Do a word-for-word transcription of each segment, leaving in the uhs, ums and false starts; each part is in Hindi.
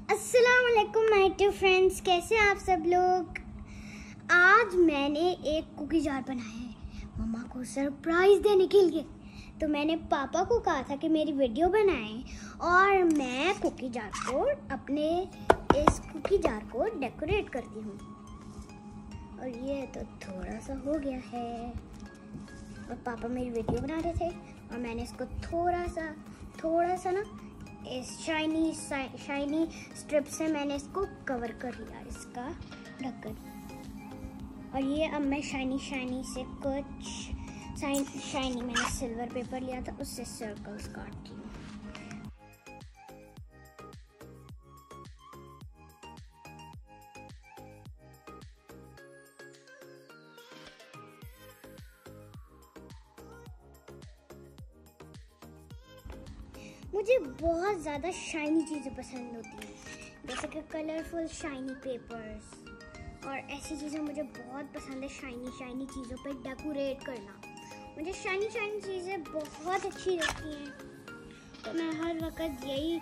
अस्सलाम वालेकुम माय टू फ्रेंड्स, कैसे हैं आप सब लोग। आज मैंने एक कुकी जार बनाया है मम्मा को सरप्राइज देने के लिए। तो मैंने पापा को कहा था कि मेरी वीडियो बनाएं और मैं कुकी जार को अपने इस कुकी जार को डेकोरेट करती हूँ। और ये तो थोड़ा सा हो गया है और पापा मेरी वीडियो बना रहे थे और मैंने इसको थोड़ा सा थोड़ा सा ना इस शाइनी शाइनी स्ट्रिप से मैंने इसको कवर कर लिया, इसका ढक्कन। और ये अब मैं शाइनी शाइनी से कुछ शाइनी मैंने सिल्वर पेपर लिया था, उससे सर्कल्स काटती हूँ। मुझे बहुत ज़्यादा शाइनी चीज़ें पसंद होती हैं, जैसे कि कलरफुल शाइनी पेपर्स और ऐसी चीज़ें मुझे बहुत पसंद है। शाइनी शाइनी चीज़ों पे डेकोरेट करना मुझे शाइनी शाइनी चीज़ें बहुत अच्छी लगती हैं, तो मैं हर वक्त यही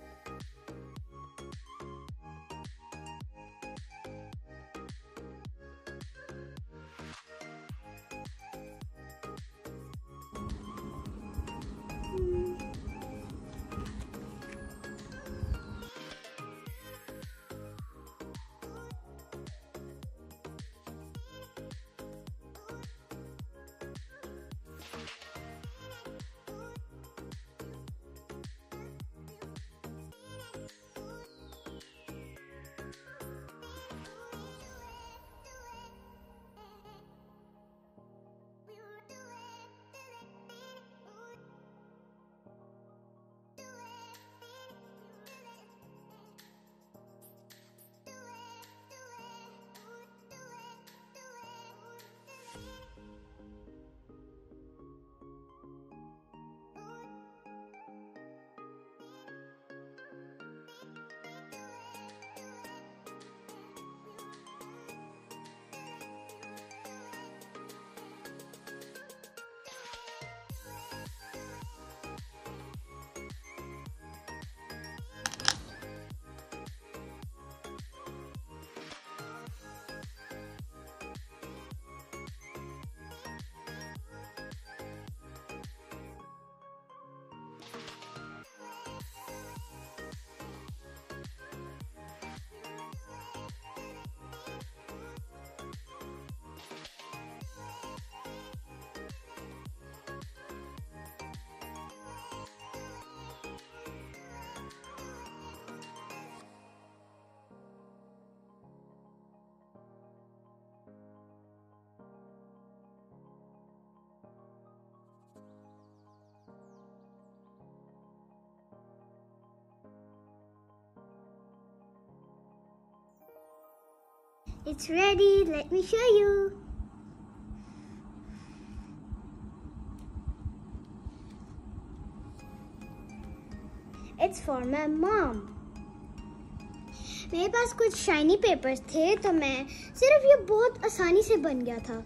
It's ready. Let me show you. It's for my mom. मेरे पास कुछ शाइनी पेपर्स थे, तो मैं सिर्फ ये बहुत आसानी से बन गया था।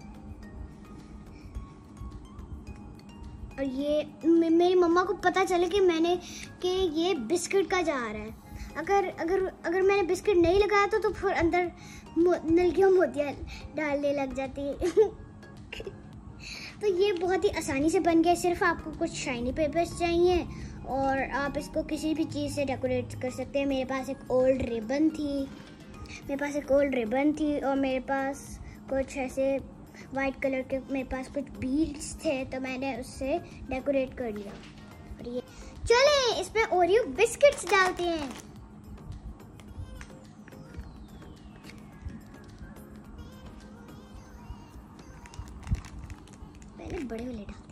और ये मेरी मम्मा को पता चले कि मैंने कि ये बिस्किट का जार है। अगर अगर अगर मैंने बिस्किट नहीं लगाया तो, तो फिर अंदर नलकियों मोतियाँ डालने लग जाती है। तो ये बहुत ही आसानी से बन गया। सिर्फ आपको कुछ शाइनी पेपर्स चाहिए और आप इसको किसी भी चीज़ से डेकोरेट कर सकते हैं। मेरे पास एक ओल्ड रिबन थी मेरे पास एक ओल्ड रिबन थी और मेरे पास कुछ ऐसे वाइट कलर के मेरे पास कुछ बीड्स थे, तो मैंने उससे डेकोरेट कर लिया। और ये चले इसमें ओरियो बिस्किट्स डालते हैं। पहले बड़े वाले डालते हैं।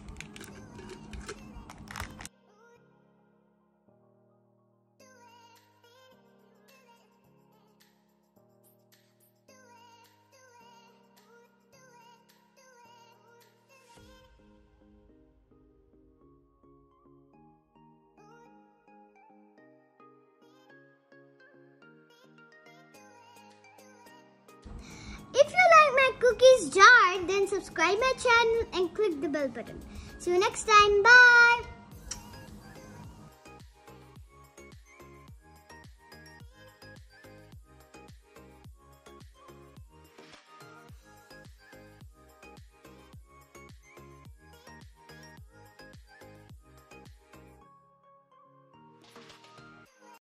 If you like my cookies jar, then subscribe my channel and click the bell button. See you next time. Bye.